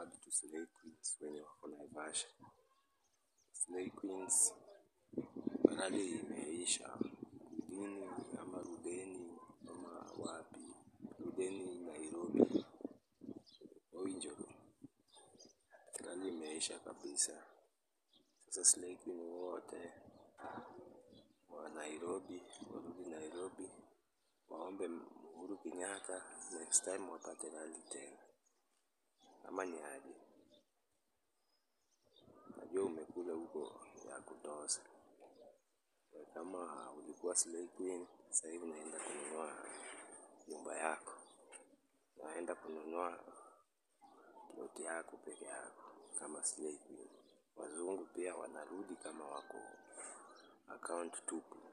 hadi tu Slay Queens wenye wako Naivasha. Slay Queens rally imeisha. Rudeni ama wapi? Rudeni Nairobi. Oinjoro. Rally imeisha kabisa. Sasa Slay Queen wote wa Nairobi, warudi Nairobi. Waombe Uhuru Kenyatta next time wapate rally tena. Ama ni aje? Najua umekula huko ya kutosha. Kama ulikuwa Slay Queen, sasa hivi unaenda kununua nyumba yako. Unaenda kununua ploti yako peke yako kama Slay Queen. Wazungu pia wanarudi kama wako account tupu.